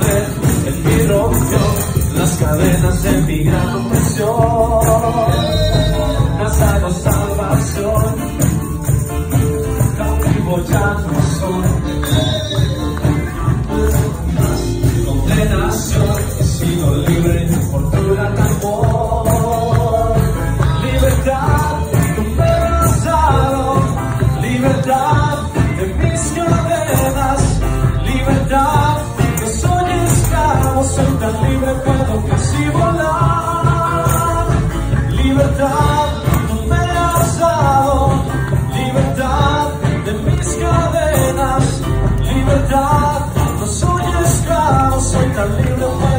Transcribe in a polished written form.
libre, en mí rompió las cadenas de mi gran opresión. Has dado salvación, cautivo ya no soy. Condenación, he sido libre por tu gran amor. Libertad, tú me has dado, libertad de mis cadenas, libertad, no soy esclavo, soy tan libre, puedo casi volar. Libertad, tú me has dado, libertad de mis cadenas, libertad, no soy esclavo, soy tan libre.